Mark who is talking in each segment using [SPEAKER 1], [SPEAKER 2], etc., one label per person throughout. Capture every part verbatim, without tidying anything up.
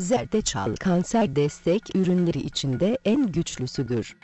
[SPEAKER 1] Zerdeçal kanser destek ürünleri içinde en güçlüsüdür.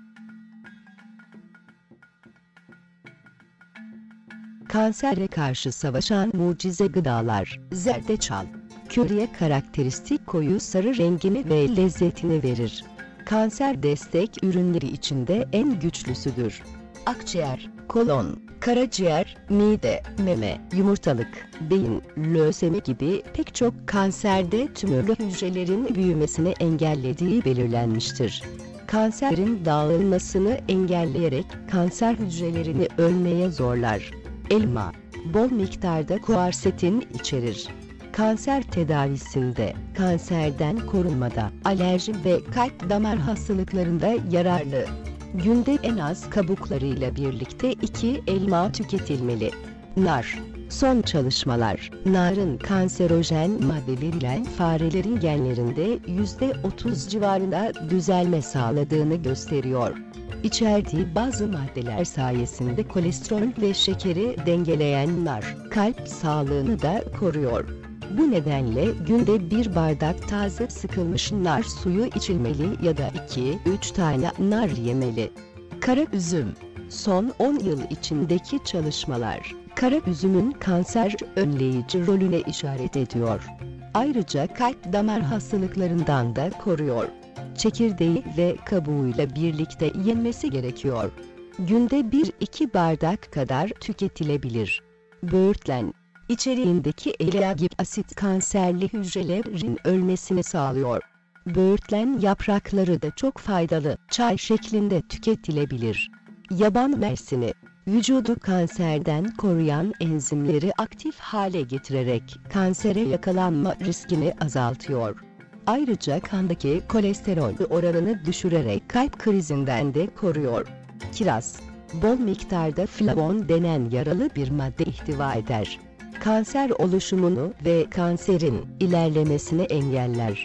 [SPEAKER 1] Kansere karşı savaşan mucize gıdalar, zerdeçal, köriye karakteristik koyu sarı rengini ve lezzetini verir. Kanser destek ürünleri içinde en güçlüsüdür. Akciğer, kolon, karaciğer, mide, meme, yumurtalık, beyin, lösemi gibi pek çok kanserde tümörlü hücrelerin büyümesini engellediği belirlenmiştir. Kanserin dağılmasını engelleyerek kanser hücrelerini ölmeye zorlar. Elma, bol miktarda kuarsetin içerir. Kanser tedavisinde, kanserden korunmada, alerji ve kalp damar hastalıklarında yararlı. Günde en az kabuklarıyla birlikte iki elma tüketilmeli. Nar. Son çalışmalar, narın kanserojen maddeleriyle farelerin genlerinde yüzde otuz civarında düzelme sağladığını gösteriyor. İçerdiği bazı maddeler sayesinde kolesterol ve şekeri dengeleyen nar, kalp sağlığını da koruyor. Bu nedenle günde bir bardak taze sıkılmış nar suyu içilmeli ya da iki üç tane nar yemeli. Kara üzüm. Son on yıl içindeki çalışmalar, kara üzümün kanser önleyici rolüne işaret ediyor. Ayrıca kalp damar hastalıklarından da koruyor. Çekirdeği ve kabuğuyla birlikte yenmesi gerekiyor. Günde bir iki bardak kadar tüketilebilir. Böğürtlen. İçeriğindeki eleagip asit kanserli hücrelerin ölmesini sağlıyor. Böğürtlen yaprakları da çok faydalı, çay şeklinde tüketilebilir. Yaban mersini, vücudu kanserden koruyan enzimleri aktif hale getirerek kansere yakalanma riskini azaltıyor. Ayrıca kandaki kolesterol oranını düşürerek kalp krizinden de koruyor. Kiraz, bol miktarda flavon denen yaralı bir madde ihtiva eder. Kanser oluşumunu ve kanserin ilerlemesini engeller.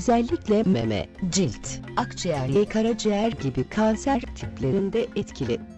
[SPEAKER 1] Özellikle meme, cilt, akciğer ve karaciğer gibi kanser tiplerinde etkili.